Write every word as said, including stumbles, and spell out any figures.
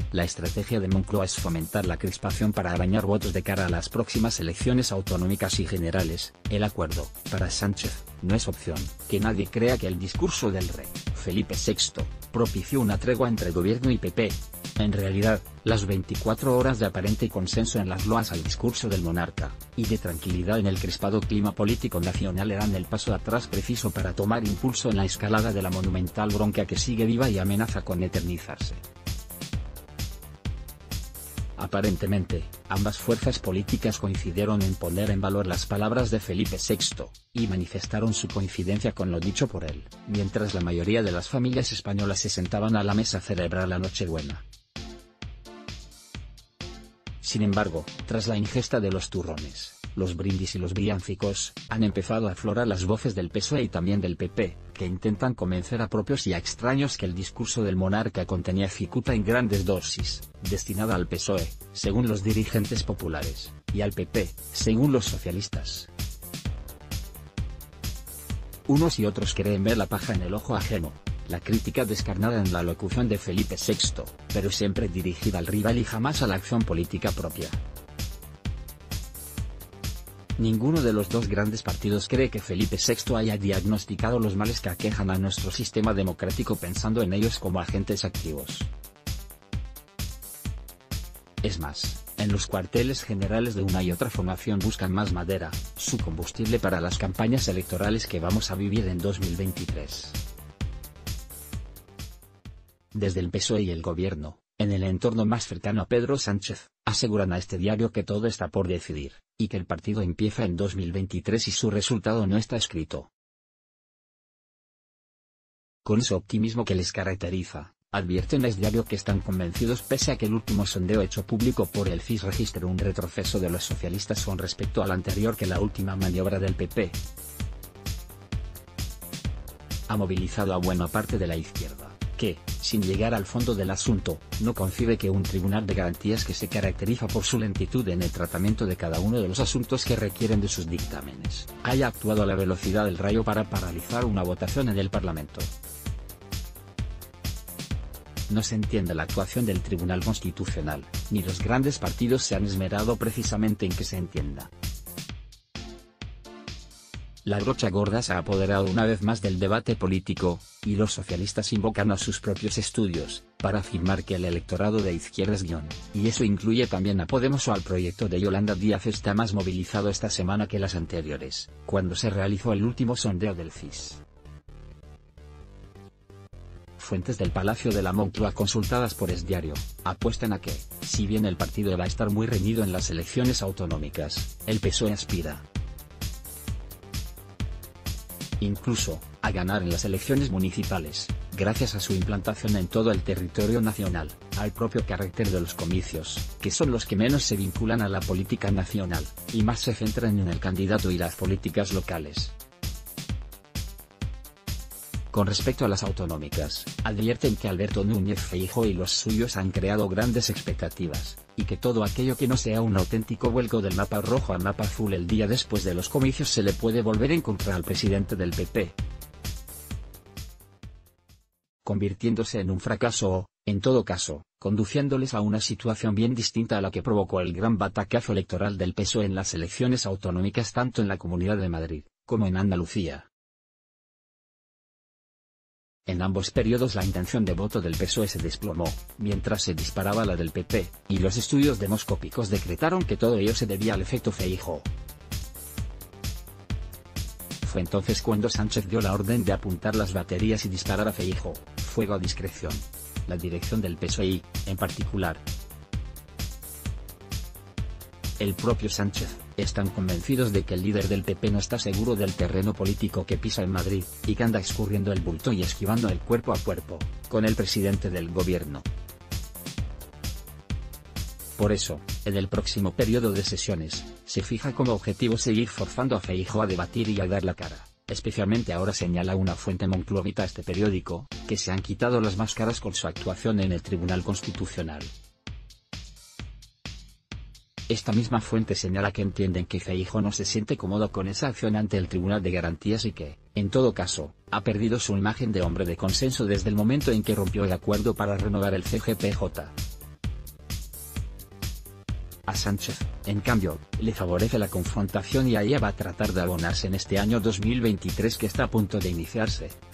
La estrategia de Moncloa es fomentar la crispación para arañar votos de cara a las próximas elecciones autonómicas y generales. El acuerdo, para Sánchez, no es opción. Que nadie crea que el discurso del rey, Felipe sexto, propició una tregua entre gobierno y P P. En realidad, las veinticuatro horas de aparente consenso en las loas al discurso del monarca, y de tranquilidad en el crispado clima político nacional eran el paso atrás preciso para tomar impulso en la escalada de la monumental bronca que sigue viva y amenaza con eternizarse. Aparentemente, ambas fuerzas políticas coincidieron en poner en valor las palabras de Felipe sexto, y manifestaron su coincidencia con lo dicho por él, mientras la mayoría de las familias españolas se sentaban a la mesa a celebrar la Nochebuena. Sin embargo, tras la ingesta de los turrones, los brindis y los villancicos, han empezado a aflorar las voces del P S O E y también del P P, que intentan convencer a propios y a extraños que el discurso del monarca contenía cicuta en grandes dosis, destinada al P S O E, según los dirigentes populares, y al P P, según los socialistas. Unos y otros creen ver la paja en el ojo ajeno, la crítica descarnada en la locución de Felipe sexto, pero siempre dirigida al rival y jamás a la acción política propia. Ninguno de los dos grandes partidos cree que Felipe sexto haya diagnosticado los males que aquejan a nuestro sistema democrático pensando en ellos como agentes activos. Es más, en los cuarteles generales de una y otra formación buscan más madera, su combustible para las campañas electorales que vamos a vivir en dos mil veintitrés. Desde el P S O E y el gobierno, en el entorno más cercano a Pedro Sánchez, aseguran a este diario que todo está por decidir, y que el partido empieza en dos mil veintitrés y su resultado no está escrito. Con ese optimismo que les caracteriza, advierten a este diario que están convencidos pese a que el último sondeo hecho público por el C I S registre un retroceso de los socialistas con respecto al anterior que la última maniobra del P P ha movilizado a buena parte de la izquierda, que, sin llegar al fondo del asunto, no concibe que un tribunal de garantías que se caracteriza por su lentitud en el tratamiento de cada uno de los asuntos que requieren de sus dictámenes, haya actuado a la velocidad del rayo para paralizar una votación en el Parlamento. No se entiende la actuación del Tribunal Constitucional, ni los grandes partidos se han esmerado precisamente en que se entienda. La brocha gorda se ha apoderado una vez más del debate político, y los socialistas invocan a sus propios estudios, para afirmar que el electorado de izquierdas guión, y eso incluye también a Podemos o al proyecto de Yolanda Díaz está más movilizado esta semana que las anteriores, cuando se realizó el último sondeo del C I S. Fuentes del Palacio de la Moncloa consultadas por Es Diario, apuestan a que, si bien el partido va a estar muy reñido en las elecciones autonómicas, el P S O E aspira incluso a ganar en las elecciones municipales, gracias a su implantación en todo el territorio nacional, al propio carácter de los comicios, que son los que menos se vinculan a la política nacional, y más se centran en el candidato y las políticas locales. Con respecto a las autonómicas, advierten que Alberto Núñez Feijóo y los suyos han creado grandes expectativas, y que todo aquello que no sea un auténtico vuelco del mapa rojo al mapa azul el día después de los comicios se le puede volver en contra al presidente del P P, convirtiéndose en un fracaso o, en todo caso, conduciéndoles a una situación bien distinta a la que provocó el gran batacazo electoral del P S O E en las elecciones autonómicas tanto en la Comunidad de Madrid, como en Andalucía. En ambos periodos la intención de voto del P S O E se desplomó, mientras se disparaba la del P P, y los estudios demoscópicos decretaron que todo ello se debía al efecto Feijóo. Fue entonces cuando Sánchez dio la orden de apuntar las baterías y disparar a Feijóo, fuego a discreción. La dirección del P S O E y, en particular, el propio Sánchez, están convencidos de que el líder del P P no está seguro del terreno político que pisa en Madrid, y que anda escurriendo el bulto y esquivando el cuerpo a cuerpo, con el presidente del gobierno. Por eso, en el próximo periodo de sesiones, se fija como objetivo seguir forzando a Feijóo a debatir y a dar la cara, especialmente ahora señala una fuente moncloavita a este periódico, que se han quitado las máscaras con su actuación en el Tribunal Constitucional. Esta misma fuente señala que entienden que Feijóo no se siente cómodo con esa acción ante el Tribunal de Garantías y que, en todo caso, ha perdido su imagen de hombre de consenso desde el momento en que rompió el acuerdo para renovar el C G P J. A Sánchez, en cambio, le favorece la confrontación y a ella va a tratar de abonarse en este año dos mil veintitrés que está a punto de iniciarse.